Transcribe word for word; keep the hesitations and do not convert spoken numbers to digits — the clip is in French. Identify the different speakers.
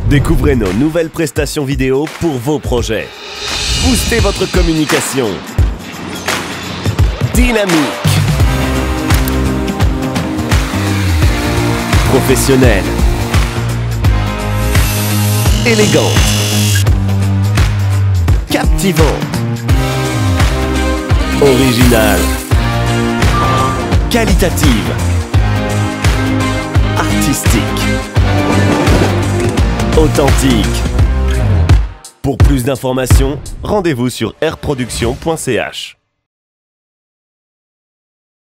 Speaker 1: Découvrez nos nouvelles prestations vidéo pour vos projets. Boostez votre communication. Dynamique. Professionnelle. Élégante. Captivante. Originale. Qualitative. Artistique. Authentique. Pour plus d'informations, rendez-vous sur air production point c h.